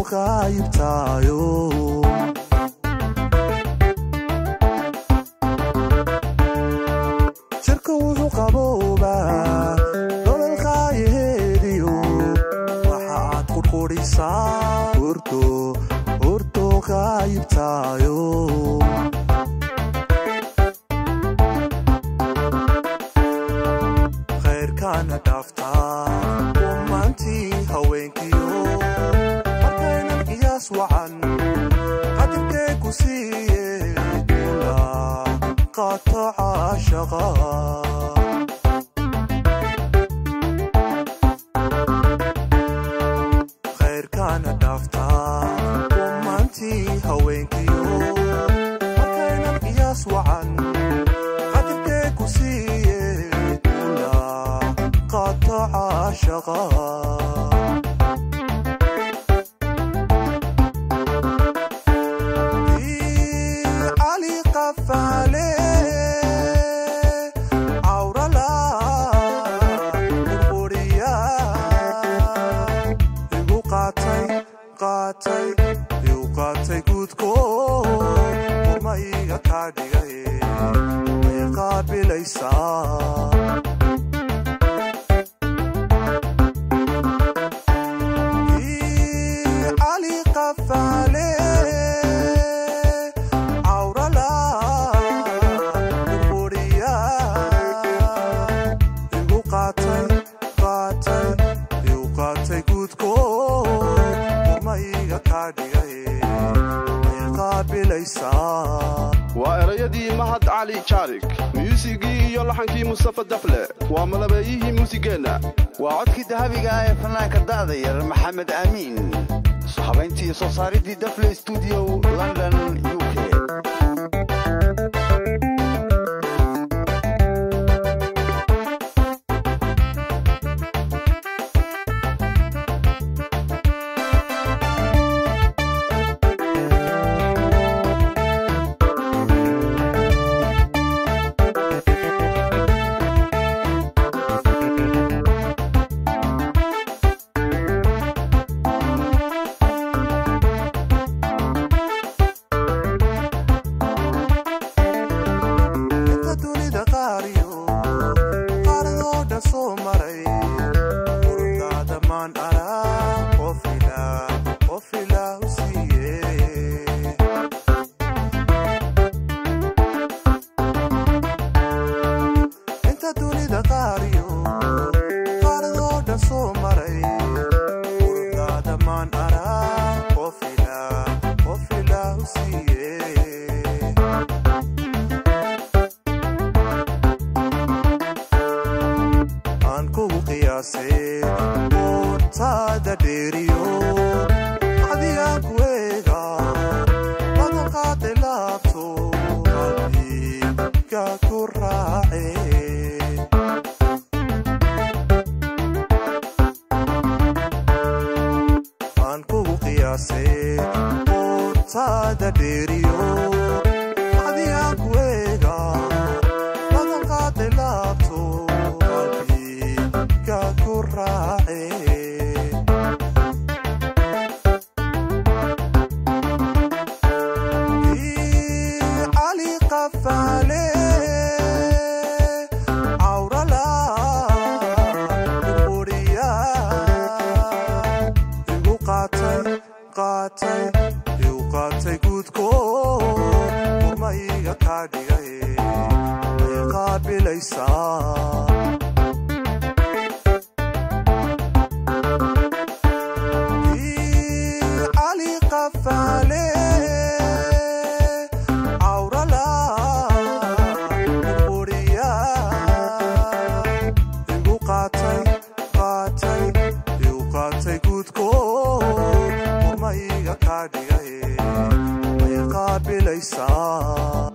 qaybtayo jirka wuxuu qaboobaa nolol qaayheediyo waxaad qurqurisaa hurdo qaybtayo khayrkaana dhaaftaa umaantii haweenkiyo markaynan qiyaas wacan qadirkee ku siiye ilaa qaato caashaqa khayrkaana dhaaftaa umaantii haweenkiyo markaynan qiyaas wacan qadirkee ku siiye ilaa qaato caashaqa qaatay guudko urmayga kaa dhigay way qaabilaysaa cali qafaale cawrala burburiya igu qaatay guudko urmayga kaa dhigay waa erayadii mahad cali jaarig muusigii iyo laxankii mustafa dafle waa malabeeyihii muusigeenna waa codkii dahabiga ee fanaanka da'da yar maxamed amiin habayntii iyo soo saaridii dafle studio London UK tada deriyo adiga kuega badan qaade laabto qalbiga ku raace aan kugu qiyaasay tada deriyo adiga kuega badan qaade laabto qalbiga ku raace qaatay guudko urmayga kaa dhigay way qaabilaysaa cali qafaale cawrala burburiya igu qaatay guudko urmayga kaa dhigay way qaabilaysaa